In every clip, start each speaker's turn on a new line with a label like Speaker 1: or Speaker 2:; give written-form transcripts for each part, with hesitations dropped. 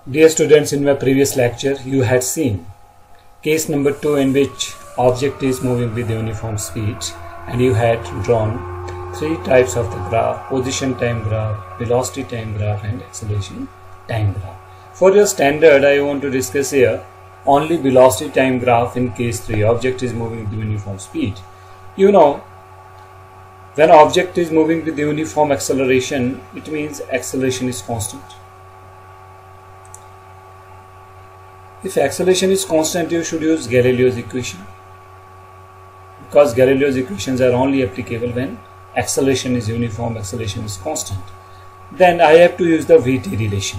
Speaker 1: Dear students, in my previous lecture you had seen case number 2 in which object is moving with uniform speed, and you had drawn three types of the graph: position time graph, velocity time graph and acceleration time graph. For your standard, I want to discuss here only velocity time graph in case 3. Object is moving with uniform speed. You know, when object is moving with uniform acceleration, it means acceleration is constant. If acceleration is constant, you should use Galileo's equation, because Galileo's equations are only applicable when acceleration is uniform, acceleration is constant. Then I have to use the VT relation.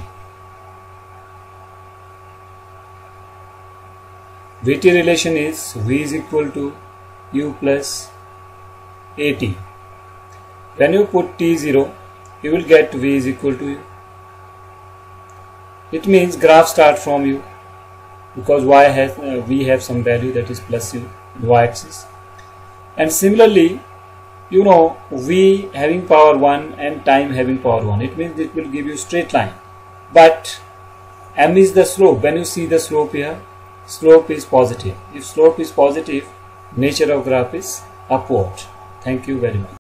Speaker 1: VT relation is V is equal to U plus AT. When you put T0, you will get V is equal to U. It means graph start from U, because we have some value, that is plus U, y-axis. And similarly, you know, V having power 1 and time having power 1, it means it will give you straight line. But M is the slope. When you see the slope here, slope is positive. If slope is positive, nature of graph is upward. Thank you very much.